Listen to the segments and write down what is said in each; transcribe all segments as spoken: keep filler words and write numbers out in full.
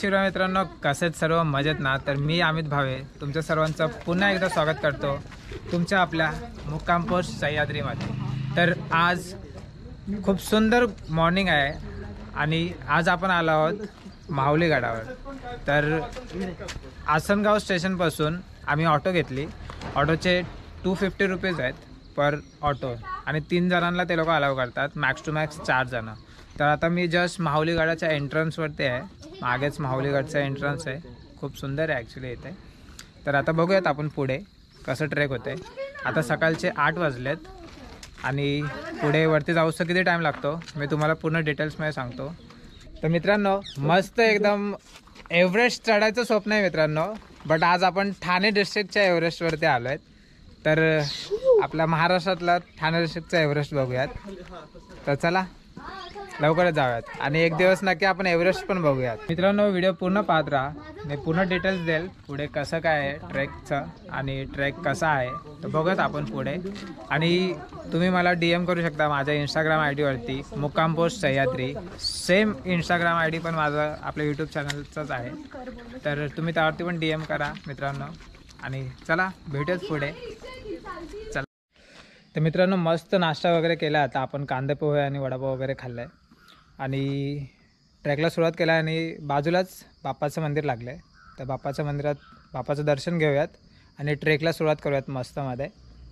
शिवराय मित्रांनो, कसेच सर्व मजेत ना? तर मी अमित भावे तुमच्या सर्वांचं पुन्हा एकदा स्वागत करतो तुमच्या आपल्या मुक्काम पोस्ट सह्याद्रीमध्ये। तर आज खूप सुंदर मॉर्निंग आहे आणि आज आपण आलो आहोत माहुली गडावर। तर आसनगाव स्टेशनपासून आम्ही ऑटो घेतली। ऑटोचे टू फिफ्टी रुपीज आहेत पर ऑटो आणि तीन जणांना ते लोक अलाव करतात, मॅक्स टू मॅक्स चार जण। तर आता मी जस्ट माहुली गडाच्या एंट्रन्सवरती आहे, मागेच माहुली गडचा एंट्रन्स आहे, खूप सुंदर आहे ॲक्च्युली इथे। तर आता बघूयात आपण पुढे कसं ट्रेक होते। आता सकाळचे आठ वाजलेत आणि पुढे वरती जाऊस किती टाईम लागतो मी तुम्हाला पूर्ण डिटेल्समध्ये सांगतो। तर मित्रांनो, मस्त एकदम एव्हरेस्ट चढायचं स्वप्न आहे मित्रांनो, बट आज आपण ठाणे डिस्ट्रिक्टच्या एव्हरेस्टवरती आलो आहेत। तर आपल्या महाराष्ट्रातला ठाणे डिस्ट्रिक्टचा एव्हरेस्ट बघूयात। तर चला लवकरच जाऊयात आणि एक दिवस नक्की आपण एव्हरेस्ट पण बघूयात। मित्रांनो, व्हिडिओ पूर्ण पाहत राहा, मी पूर्ण डिटेल्स देईल पुढे कसं काय आहे ट्रेकचं आणि ट्रेक कसा आहे तर बघूयात आपण पुढे। आणि तुम्ही मला डी एम करू शकता माझ्या इंस्टाग्राम आय डीवरती मुक्काम post Sahyadri. Same Instagram I D पण माझं आपल्या यूट्यूब चॅनलचंच आहे, तर तुम्ही त्यावरती पण डी एम करा मित्रांनो। आणि चला भेटूयात पुढे। चला तर मित्रांनो, मस्त नाश्ता वगैरे केला, आता आपण कांदे पोहे आणि वडापाव वगैरे खाल्ला आहे आणि ट्रेकला सुरुवात केला आणि बाजूलाच बाप्पाचं मंदिर लागलं आहे। तर बाप्पाच्या मंदिरात बाप्पाचं दर्शन घेऊयात आणि ट्रेकला सुरुवात करूयात मस्तमध्ये।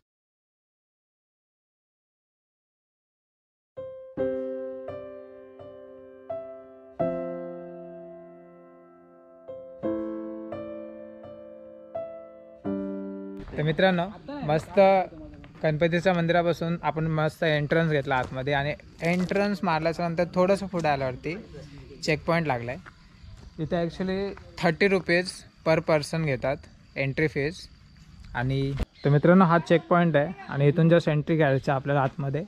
तर मित्रांनो, मस्त गणपतीच्या मंदिरापासून आपण मस्त एंट्रन्स घेतला आतमध्ये आणि एंट्रन्स मारल्याच्या नंतर थोडंसं पुढे आल्यावरती चेक पॉईंट लागला आहे। इथे actually thirty rupees per person घेतात एंट्री फीज। आणि तर मित्रांनो, हा चेक पॉईंट आहे आणि इथून जस्ट एंट्री घ्यायची आपल्याला आतमध्ये।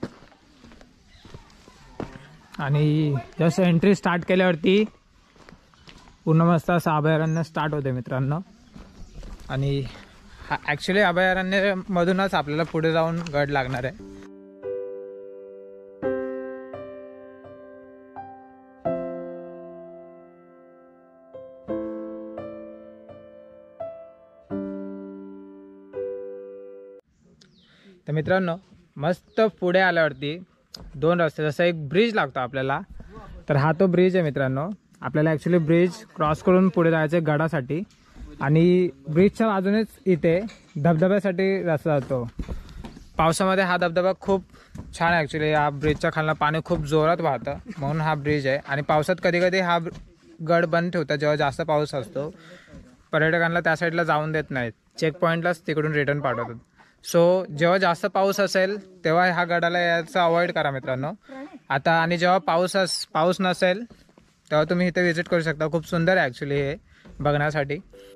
आणि जस्ट एंट्री स्टार्ट केल्यावरती पूर्ण मस्त असं अभयारण्य स्टार्ट होते मित्रांनो। आणि हा ॲक्च्युली अभयारण्यामधूनच आपल्याला पुढे जाऊन गड लागणार आहे। तर मित्रांनो, मस्त पुढे आल्यावरती दोन रस्ते, जसं एक ब्रिज लागतो आपल्याला, तर हा तो ब्रिज आहे मित्रांनो। आपल्याला ॲक्च्युली ब्रिज क्रॉस करून पुढे जायचं आहे गडासाठी आणि ब्रिजच्या बाजूनेच इथे धबधब्यासाठी रस्ता जातो। पावसामध्ये हा धबधबा खूप छान आहे ॲक्च्युली, या ब्रिजच्या खालनं पाणी खूप जोरात वाहतं म्हणून हा ब्रिज आहे। आणि पावसात कधी कधी हा गड बंद ठेवतात जेव्हा जास्त पाऊस असतो, पर्यटकांना त्या साईडला जाऊन देत नाहीत, चेक पॉईंटलाच तिकडून रिटर्न पाठवतात। सो जेव्हा जास्त पाऊस असेल तेव्हा ह्या गडाला यायचं अवॉइड करा मित्रांनो आता। आणि जेव्हा पाऊस अस पाऊस नसेल तेव्हा तुम्ही इथे व्हिजिट करू शकता, खूप सुंदर आहे ॲक्च्युली हे बघण्यासाठी।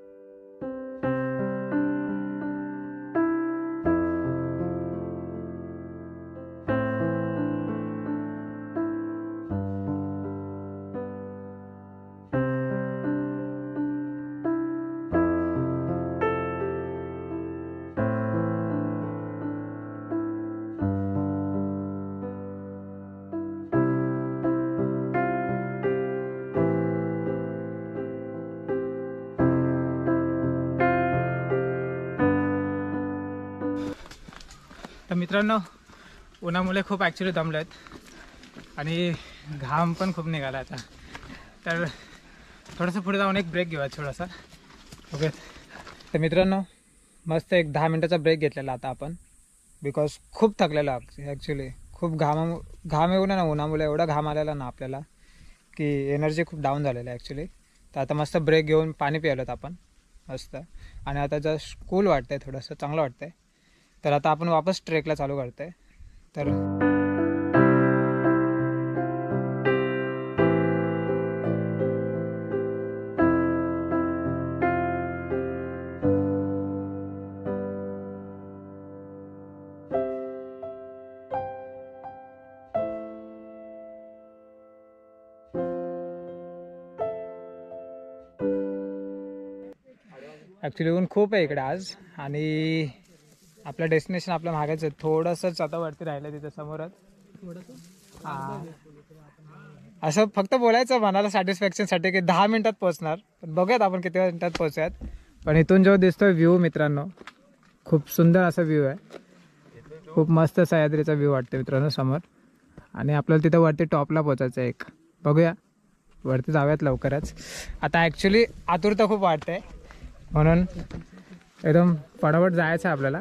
तर मित्रांनो, उन्हामुळे खूप ॲक्च्युली दमलो आहेत आणि घाम पण खूप निघाला आता। तर थोडंसं पुढे जाऊन एक ब्रेक घेऊया थोडासा, ओके। तर मित्रांनो, मस्त एक दहा मिनटाचा ब्रेक घेतलेला आता आपण, बिकॉज खूप थकलेलो ॲक्च्युली, खूप घाम घाम येऊ ना उन्हामुळे, एवढा घाम आलेला ना आपल्याला की एनर्जी खूप डाऊन झालेली आहे ॲक्च्युली। तर आता मस्त ब्रेक घेऊन पाणी प्यायलोत आपण मस्त, आणि आता जस्ट कूल वाटतंय, थोडंसं चांगलं वाटतंय। तर आता आपण वापस ट्रेकला चालू करतोय। तर ॲक्च्युली ऊन खूप आहे इकडे आज आणि आपलं डेस्टिनेशन आपल्या मागेच आहे, थोडंसंच आता वरती राहिलं तिथे समोरच। हां असं फक्त बोलायचं मनाला सॅटिस्फॅक्शनसाठी की दहा मिनिटात पोहोचणार, पण बघूयात आपण किती मिनिटात पोहोचूयात. पण इथून जो दिसतोय व्ह्यू मित्रांनो, खूप सुंदर असा व्ह्यू आहे. खूप मस्त सह्याद्रीचा व्ह्यू वाटते मित्रांनो समोर. आणि आपल्याला तिथं वरती टॉपला पोचायचं आहे एक. बघूया, वरती जाऊयात लवकरच. आता ॲक्च्युली आतुरता खूप वाटते, म्हणून एकदम फटाफट जायचं आहे आपल्याला.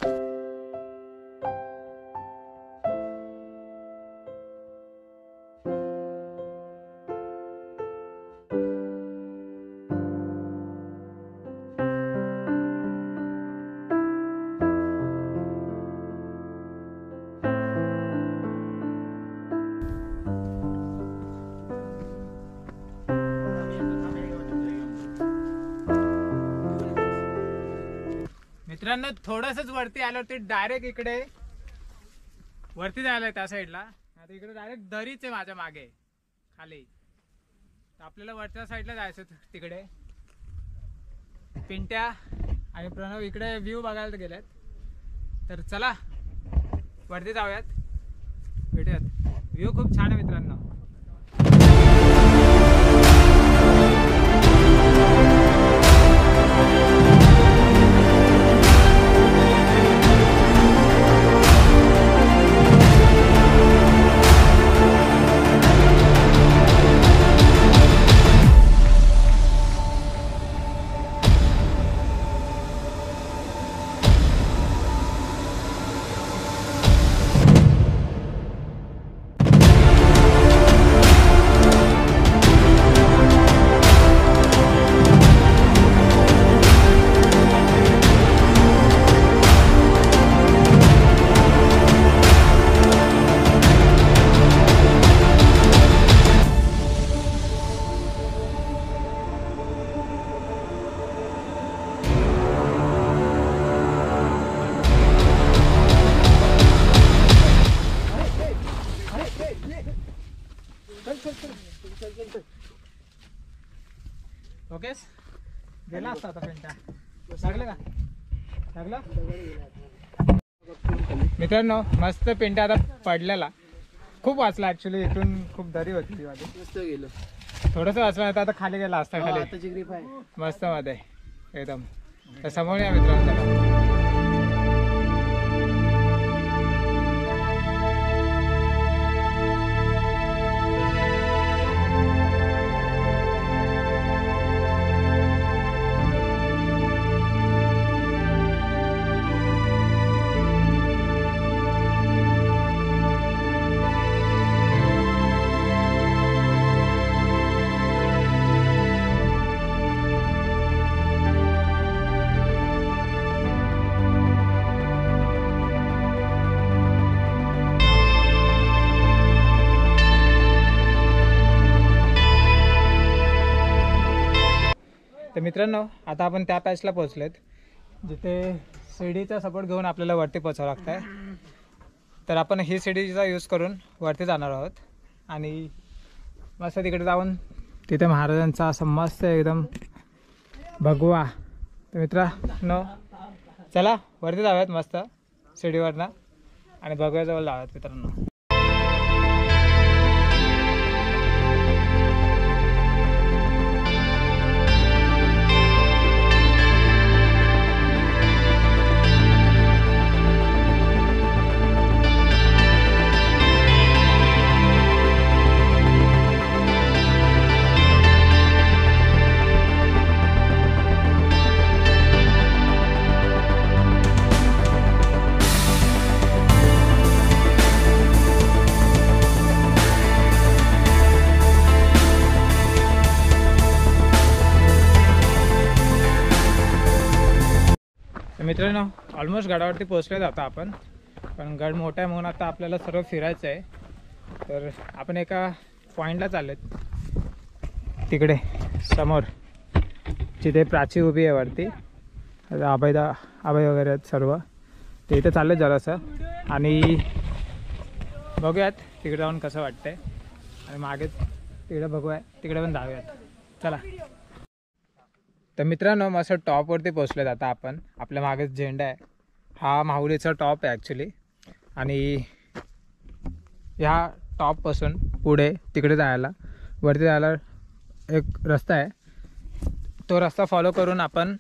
मित्रांनो थोडंसंच वरती आलो ते डायरेक्ट इकडे वरती जायला त्या साईडला. आता इकडे डायरेक्ट दरीच आहे माझ्या मागे खाली. तर आपल्याला वरच्या साईडला जायचं तिकडे. पिंट्या आणि प्रणव इकडे व्ह्यू बघायला गेलेत. तर चला वरती जाऊयात, भेटूयात. व्ह्यू खूप छान आहे मित्रांनो. ओके गेला असता आता पेंटा लागलं का लागलं मित्रांनो. मस्त पेंटा आता पडलेला, खूप वाचला ऍक्च्युली. इथून खूप दरी होती ती माझी. मस्त गेलो, थोडंसं वाचलं आता आता खाली गेला असता खाली. मस्त मध्ये एकदम. तर समोर या मित्रांनो. तर मित्रांनो आता आपण त्या पॅचला पोहोचलेत जिथे शिडीचा सपोर्ट घेऊन आपल्याला वरती पोचावं लागतं आहे. तर आपण ही शिडीचा यूज करून वरती जाणार आहोत आणि मस्त तिकडे जाऊन तिथे महाराजांचा असं मस्त एकदम भगवा. तर मित्रांनो चला वरती जाऊयात मस्त शिडीवरनं आणि भगव्याजवळ जाऊयात मित्रांनो. मित्रांनो ऑलमोस्ट गडावरती पोहोचले जाता आपण, पण गड मोठा आहे म्हणून आता आपल्याला सर्व फिरायचं आहे. तर आपण एका पॉईंटला चाललेत तिकडे समोर जिथे प्राची उभी आहे वरती. आबाईदा आबाई वगैरे आहेत सर्व, ते इथे चाललेत जरासं आणि बघूयात तिकडे जाऊन कसं वाटतंय. आणि मागे तिकडे बघूया, तिकडे पण जाऊयात चला. तर मित्रांनो मस्त टॉपवरती पोचले आता आपण. आपल्या मागे झेंडा आहे, हा माहुलीचा टॉप आहे ॲक्च्युली. आणि ह्या टॉपपासून पुढे तिकडे जायला, वरती जायला एक रस्ता आहे, तो रस्ता फॉलो करून आपण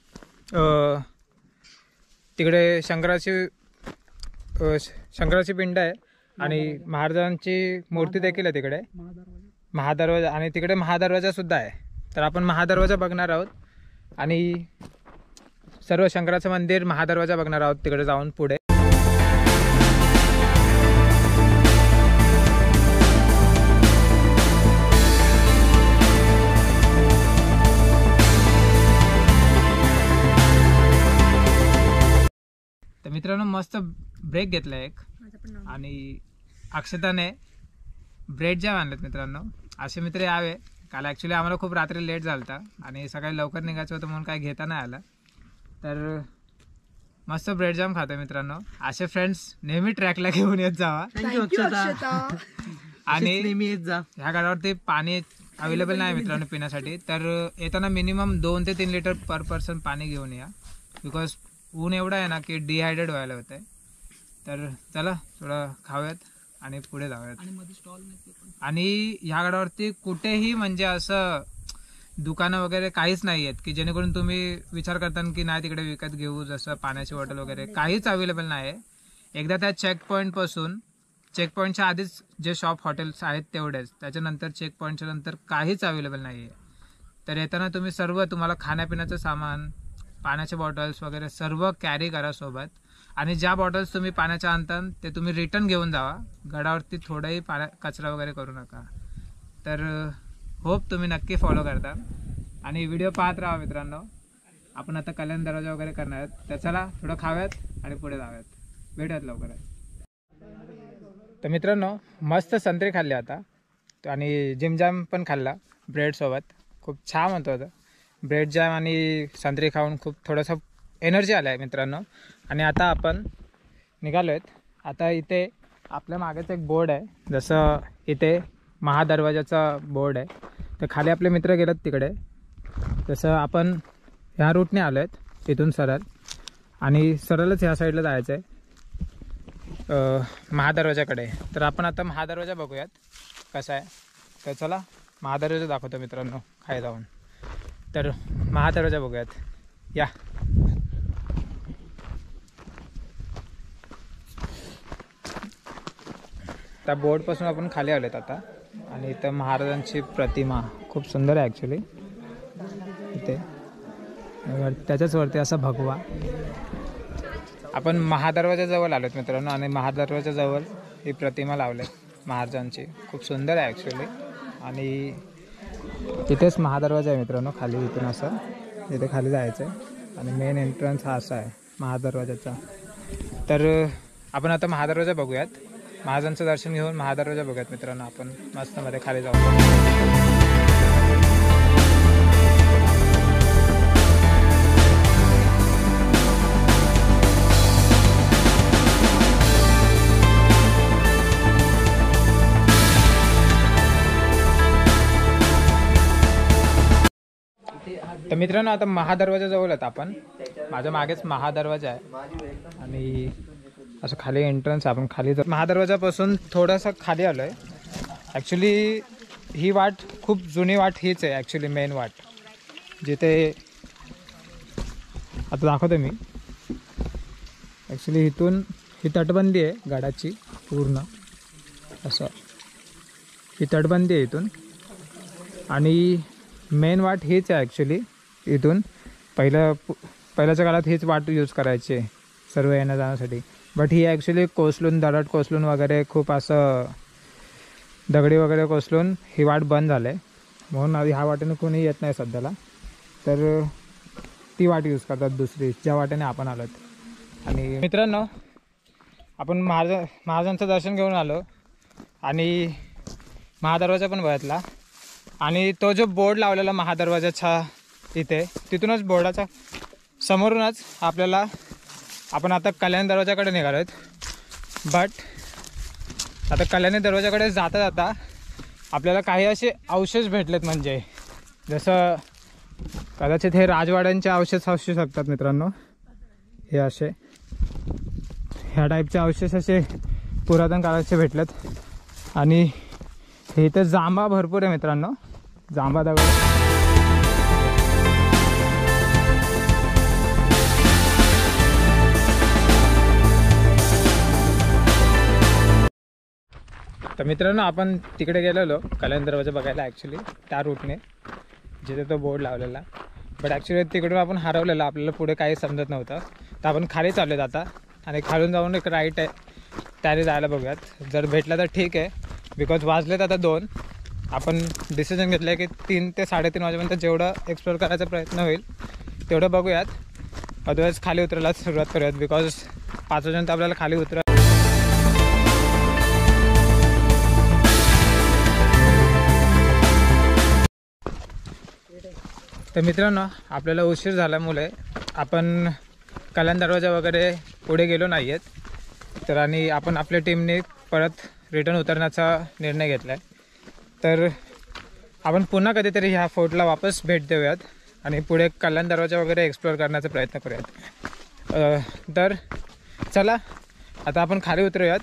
तिकडे शंकराची शंकराची पिंड आहे आणि महाराजांची मूर्ती देखील आहे तिकडे, महादरवाजा, आणि तिकडे महादरवाजा सुद्धा आहे. तर आपण महादरवाजा बघणार आहोत आणि सर्व शंकराचं मंदिर, महादरवाजा बघणार आहोत तिकडे जाऊन पुढे. तर मित्रांनो मस्त ब्रेक घेतला एक, आणि अक्षताने ब्रेड जॅम आणलेत मित्रांनो. असे मित्र यावे, काल ॲक्च्युली आम्हाला खूप रात्री लेट झालता आणि सकाळी लवकर निघायचं होतं म्हणून काय घेता नाही आलं. तर मस्त ब्रेड जॅम खातो मित्रांनो. असे फ्रेंड्स नेहमी ट्रॅकला घेऊन येत जावा आणि नेहमी येत जा. ह्या गाडावरती पाणी अवेलेबल नाही मित्रांनो पिण्यासाठी, तर येताना मिनिमम दोन ते तीन लिटर पर पर्सन पाणी घेऊन या, बिकॉज ऊन एवढं आहे ना की डिहायड्रेट व्हायला होतं आहे. तर चला थोडं खाऊयात आणि पुढे जाऊयात. आणि ह्या गाडावरती कुठेही म्हणजे असं दुकानं वगैरे काहीच नाही आहेत की जेणेकरून तुम्ही विचार करता की नाही तिकडे विकत घेऊ, जसं पाण्याची बॉटल वगैरे काहीच अवेलेबल नाही आहे. एकदा त्या चेक पॉईंटपासून, चेक पॉईंटच्या आधीच जे शॉप हॉटेल्स आहेत तेवढेच, त्याच्यानंतर चेक पॉईंटच्या नंतर काहीच अवेलेबल नाही आहे. तर येताना तुम्ही सर्व तुम्हाला खाण्यापिण्याचं सामान, पाण्याचे बॉटल्स वगैरे सर्व कॅरी करा सोबत. आणि ज्या बॉटल्स तुम्ही पाण्याच्या आणता ते तुम्ही रिटर्न घेऊन जावा. गडावरती थोडाही पाण्या कचरा वगैरे करू नका. तर होप तुम्ही नक्की फॉलो करता आणि व्हिडिओ पाहत राहा मित्रांनो. आपण आता कल्याण दरवाजा वगैरे करणार आहेत, तर चला थोडं खाव्यात आणि पुढे जाऊयात. भेटूयात लवकरच. तर मित्रांनो मस्त संत्री खाल्ली आता आणि जिम जॅम पण खाल्ला ब्रेडसोबत. खूप छान म्हणतो होतं ब्रेड जॅम आणि संत्री खाऊन खूप थोडंसं एनर्जी आलं आहे मित्रांनो. आणि आता आपण निघालो आहेत. आता इथे आपल्या मागेच एक बोर्ड आहे, जसं इथे महादरवाजाचा बोर्ड आहे, तर खाली आपले मित्र गेलेत तिकडे. तसं आपण ह्या रूटने आलो आहेत इथून सरळ, आणि सरळच ह्या साईडला जायचं आहे महादरवाजाकडे. तर आपण आता महादरवाजा बघूयात कसा आहे. तर चला महादरवाजा दाखवतो मित्रांनो खाली जाऊन. तर महादरवाजा बघूयात या. त्या बोर्डपासून आपण खाली आलोत आता, आणि इथं महाराजांची प्रतिमा खूप सुंदर आहे ॲक्च्युली. इथे त्याच्याच वरती असा भगवा. आपण महादरवाजाजवळ आलोत मित्रांनो, आणि महादरवाजाजवळ ही प्रतिमा लावली महाराजांची, खूप सुंदर आहे ॲक्च्युली. आणि तिथेच महादरवाजा आहे मित्रांनो खाली, इथून असं इथे खाली जायचं आहे. आणि मेन एंट्रन्स हा असा आहे महादरवाजाचा. तर आपण आता महादरवाजा बघूयात, महाराजांचं दर्शन घेऊन महादरवाजा बघूयात मित्रांनो. आपण मस्त मध्ये खाली जाऊ. तर मित्रांनो आता महादरवाजा जवळ आहेत आपण. माझ्या मागेच महादरवाजा आहे आणि असं खाली एंट्रन्स. आपण खाली जर महादरवाजापासून थोडंसं खाली आलो आहे. ॲक्च्युली ही वाट खूप जुनी वाट हीच आहे ॲक्च्युली, मेन वाट जिथे आता दाखवतो मी. ॲक्च्युली इथून ही तटबंदी आहे गडाची पूर्ण, असं ही तटबंदी आहे इथून. आणि मेन वाट हीच आहे ॲक्च्युली. इथून पहिलं पहिल्याच्या काळात हीच वाट यूज करायची सर्व येण्या जाण्यासाठी. बट ही ॲक्च्युली कोसलून, दरड कोसलून वगैरे खूप असं दगडी वगैरे कोसलून ही वाट बंद झाली आहे, म्हणून ह्या वाटेने कोणी येत नाही सध्याला. तर ती वाट यूज करतात दुसरी, ज्या वाटेने आपण आलो. आणि मित्रांनो आपण महाराज महाराजांचं दर्शन घेऊन आलो आणि महादरवाजा पण बघितला. आणि तो जो बोर्ड लावलेला महादरवाजाच्या इथे, तिथूनच बोर्डाच्या समोरूनच आपल्याला, आपण आता कल्याण दरवाजाकडे निघालो आहेत. बट आता कल्याणी दरवाजाकडे जाता जाता आपल्याला काही असे अवशेष भेटलेत, म्हणजे जसं कदाचित हे राजवाड्यांचे अवशेष असू शकतात मित्रांनो. हे असे ह्या टाईपचे अवशेष असे पुरातन काळाचे भेटलेत. आणि हे इथं जांभा भरपूर आहे मित्रांनो, जांभा दगड. तर मित्रांनो आपण तिकडे गेलेलो कल्याण दरवाजा बघायला ॲक्च्युली त्या रूटने जिथे तो बोर्ड लावलेला, बट ॲक्च्युली तिकडून आपण हरवलेला, आपल्याला पुढे काही समजत नव्हतं. तर आपण खाली चाललो आहेत आता आणि खालून जाऊन एक राईट आहे त्याने जायला बघूयात. जर भेटला तर ठीक आहे, बिकॉज वाजलेत आता दोन. आपण डिसिजन घेतलं आहे की तीन ते साडेतीन वाजेपर्यंत जेवढं एक्सप्लोअर करायचा प्रयत्न होईल तेवढं बघूयात. अदरवाईज खाली उतरायला सुरुवात करूयात, बिकॉज पाच वाजेपर्यंत आपल्याला खाली उतरा. तर मित्रांनो आपल्याला उशीर झाल्यामुळे आपण कल्याण दरवाजा वगैरे पुढे गेलो नाही आहेत. तर आणि आपण आपल्या टीमने परत रिटर्न उतरण्याचा निर्णय घेतला आहे. तर आपण पुन्हा कधीतरी ह्या फोर्टला वापस भेट देऊयात आणि पुढे कल्याण दरवाजा वगैरे एक्सप्लोअर करण्याचा प्रयत्न करूयात. तर चला आता आपण खाली उतरूयात.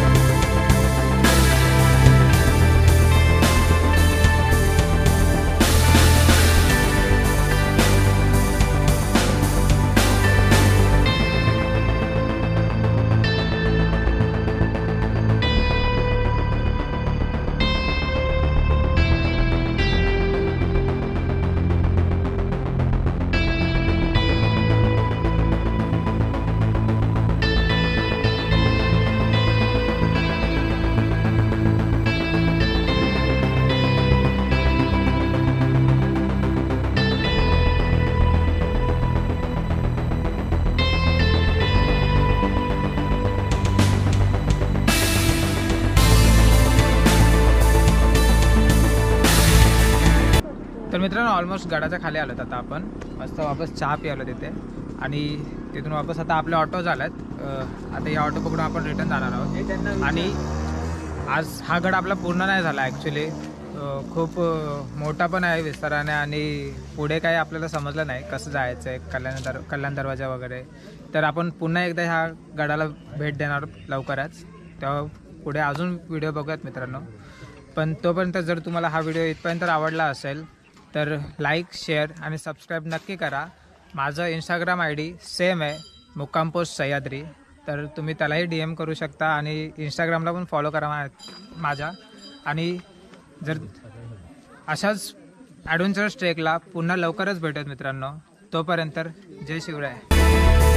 तर मित्रांनो ऑलमोस्ट गडाच्या खाली आलोत आता आपण. मस्त वापस चहा प्यायलो तिथे आणि तिथून वापस आता आपले ऑटो झाल्यात. आता या ऑटो पकडून आपण रिटर्न जाणार आहोत. आणि आज हा गड आपला पूर्ण नाही झाला ॲक्च्युली, खूप मोठा पण आहे विस्ताराने आणि पुढे काही आपल्याला समजलं नाही कसं जायचं आहे कल्याण दर कल्याण दरवाजा वगैरे. तर आपण पुन्हा एकदा ह्या गडाला भेट देणार लवकरच, तेव्हा पुढे अजून व्हिडिओ बघूयात मित्रांनो. पण तोपर्यंत जर तुम्हाला हा व्हिडिओ इथपर्यंत आवडला असेल तर लाईक, शेअर आणि सबस्क्राईब नक्की करा. माझं इंस्टाग्राम आय डी सेम आहे, मुक्काम पोस्ट सह्याद्री. तर तुम्ही त्यालाही डी एम करू शकता आणि इंस्टाग्रामला पण फॉलो करा मा माझ्या. आणि जर अशाच ॲडव्हेंचरस ट्रेकला पुन्हा लवकरच भेटत मित्रांनो. तोपर्यंत जय शिवराय.